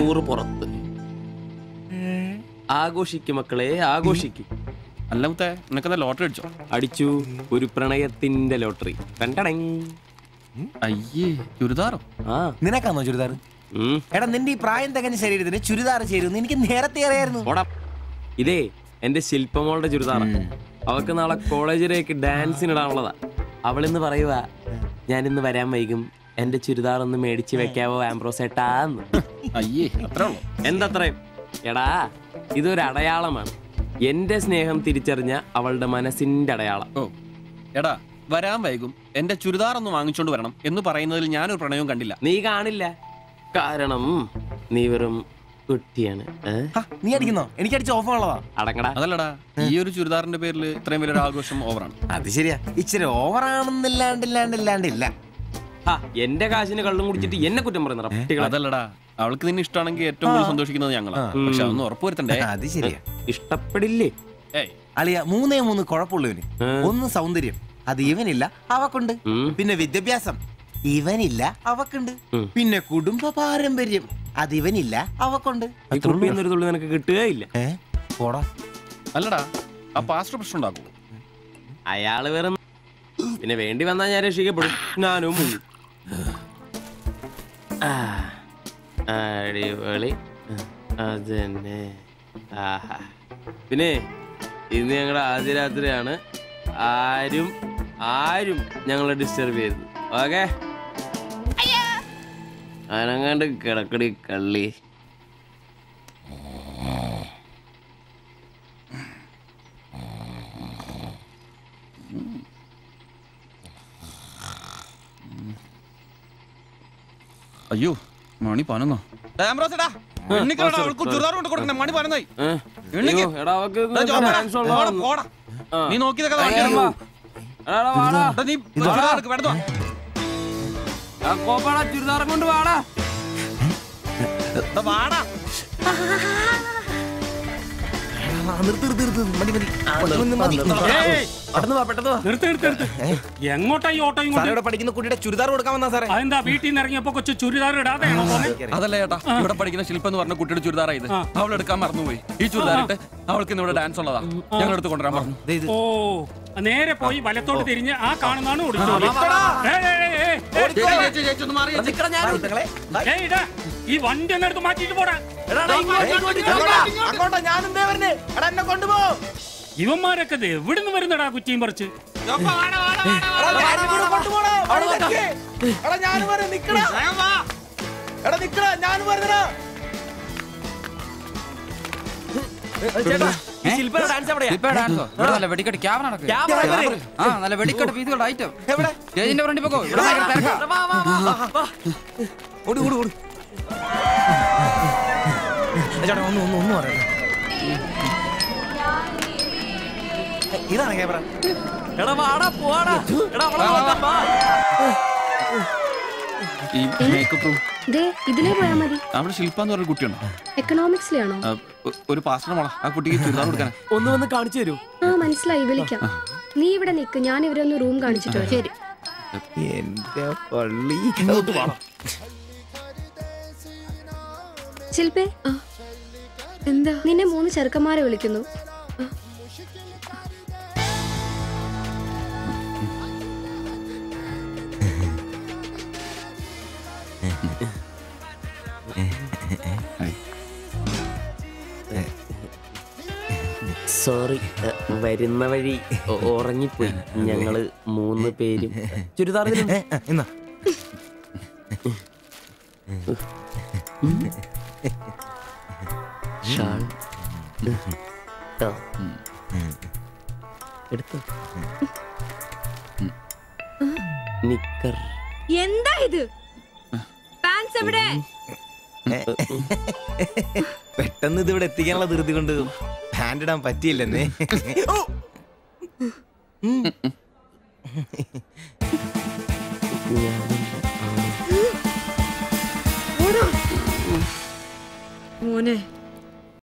100 പുറത്ത്. ആഘോഷിക്കും മക്കളെ, ആഘോഷിക്കും. അല്ല മുത്തേ, നിനക്കത് ലോട്ടറി അടിച്ചോ? അടിച്ചു, ഒരു പ്രണയത്തിന്റെ ലോട്ടറി. അയ്യേ, ചുരിദാറോ? നിനക്കാന്നോ ചുരിദാർ? എടാ നിന്റെ ഈ പ്രായം തികഞ്ഞ ശരീരത്തിന് ചുരിദാർ ചേരുന്നു എനിക്ക് നേരത്തെ അറിയായിരുന്നു. ഇതേ എന്റെ ശില്പമോളുടെ ചുരിദാറാണ്. അവൾക്ക് നാളെ കോളേജിലേക്ക് ഡാൻസിനിടാനുള്ളതാ. അവളിന്ന് പറയുവാ, ഞാനിന്ന് വരാൻ വൈകും, എന്റെ ചുരിദാർ ഒന്ന് മേടിച്ച് വെക്കാവോ ആംബ്രോസേട്ടാന്ന്. അയ്യേ, അത്രേ ഉള്ളൂ. എന്തത്രയും? എടാ ഇതൊരു അടയാളമാണ്. എന്റെ സ്നേഹം തിരിച്ചറിഞ്ഞ അവളുടെ മനസ്സിന്റെ അടയാളം. ഓ എടാ, വരാൻ വൈകും, എന്റെ ചുരിദാർ ഒന്ന് വാങ്ങിച്ചോണ്ട് വരണം എന്ന് പറയുന്നതിൽ ഞാനൊരു പ്രണയവും കണ്ടില്ല. നീ കാണില്ല, കാരണം നീ വെറും കുട്ടിയാണ്. നീ അടിക്കുന്നോ? എനിക്ക് അടിച്ച് ഓഫ് ഉള്ളതാ. അടങ്ങടാ. അതല്ലടാ, ഈ ഒരു ചുരിദാറിന്റെ പേരിൽ ഇത്രയും വലിയൊരു ആഘോഷം ഓവറാണ്. അത് ശരിയാ, ഇച്ചിരി ഓവറാണെന്നില്ലാണ്ടില്ല. എന്റെ കാശിന് കള്ളും കുടിച്ചിട്ട് എന്നെ കുറ്റം പറയുന്ന. അതല്ലടാ, അവൾക്ക് നിന്നെ ഇഷ്ടമാണെങ്കിൽ ഏറ്റവും കൂടുതൽ സന്തോഷിക്കുന്നത് ഞങ്ങളാ. പക്ഷെ അതൊന്ന് ഉറപ്പുവരുത്തണ്ടേ? അത് ശരിയാ. ഇഷ്ടപ്പെടില്ലേ അളിയ? 3 കുഴപ്പമുള്ളവന്. ഒന്ന് സൗന്ദര്യം, അത് ഇവനില്ല അവക്കുണ്ട്. പിന്നെ വിദ്യാഭ്യാസം, ഇവനില്ല അവക്കുണ്ട്. പിന്നെ കുടുംബ പാരമ്പര്യം, അത് ഇവനില്ല അവക്കുണ്ട്. നിനക്ക് കിട്ടുകയില്ല. അല്ലടാ, ആ പാസ്റ്റർ പ്രശ്നം ഉണ്ടാക്കും. അയാള് വേറെ. പിന്നെ വേണ്ടി വന്നാൽ ഞാൻ രക്ഷിക്കപ്പെടും. ഞാനും അടിപൊളി. അതന്നെ. ആഹാ. പിന്നെ ഇന്ന് ഞങ്ങളുടെ ആദ്യ രാത്രിയാണ്. ആരും ഞങ്ങളെ ഡിസ്റ്റർബ് ചെയ്തു. ഓക്കെ, അനങ്ങാണ്ട് കിടക്കടി കള്ളി. അയ്യോ, മണി 11. നീ നോക്കി ചുരിദാറും കൊണ്ട് വാടാ. എങ്ങോട്ടാ ഈ ഓട്ടോയും പഠിക്കുന്ന കുട്ടിയുടെ ചുരിദാർ കൊടുക്കാൻ വന്നാ സാറേ? അതെന്താ വീട്ടിൽ നിന്ന് ഇറങ്ങിയപ്പോ കൊച്ചു ചുരിദാർ ഇടാതെ? അതല്ല ചേട്ടാ, ഇവിടെ പഠിക്കുന്ന ശില്പം എന്ന് പറഞ്ഞ കുട്ടിയുടെ ചുരിദാറായത്. അവൾ എടുക്കാൻ മറന്നുപോയി. ഈ ചുരിദാറിട്ട് അവൾക്ക് ഇവിടെ ഡാൻസ് ഉള്ളതാ. ഞങ്ങൾ എടുത്ത് കൊണ്ടുവരാൻ പറഞ്ഞു. ഓ, നേരെ പോയി വലത്തോട്ട് തിരിഞ്ഞ് ആ കാണുന്നതാണ് ഈ വണ്ടി എന്നെടുത്ത് മാറ്റിട്ട് പോടാ. ഇവന്മാരൊക്കെ എവിടുന്ന് വരുന്നടാ കുറ്റിയും പറിച്ച്? വെടിക്കെട്ട് ക്യാമറ നല്ല വെടിക്കെട്ട് പീസുകളുടെ ഐറ്റം സ്റ്റേജിന്റെ ഫ്രണ്ടിൽ പോകോ. ഇതാണ് ക്യാമറ. ഇതിലേ പോയാ മതി. അവിടെ ശില്പ എന്ന് പറഞ്ഞ കുട്ടിയുണ്ടോ? എക്കണോമിക്സിലാണോ? ഒരു പാസ്റ്റർ മോളാ. ആ കുട്ടിക്ക് ചുരിദാർ കൊടുക്കാൻ ഒന്ന് വന്ന് കാണിച്ചു തരൂ. മനസ്സിലായി, വിളിക്കാം. നീ ഇവിടെ നിക്ക്, ഞാൻ ഇവരൊന്ന് റൂം കാണിച്ചിട്ട് വരാം. ശരി. എന്റെ പള്ളി. ശില്പേ, എന്താ? നിന്നെ 3 ചെറുക്കന്മാരെ വിളിക്കുന്നു. സോറി, വരുന്ന വഴി ഉറങ്ങിപ്പോയി. ഞങ്ങള് 3 പേരും ചുരിദാർ. എടുത്തു. നിക്കർ. എന്താ ഇത്? പാൻസ് എവിടെ? പെട്ടെന്ന് ഇത് ഇവിടെ എത്തിക്കാനുള്ള ധൃതി കൊണ്ട് ഹാൻഡ് ഇടാൻ പറ്റിയില്ലെന്നേ. മോനെ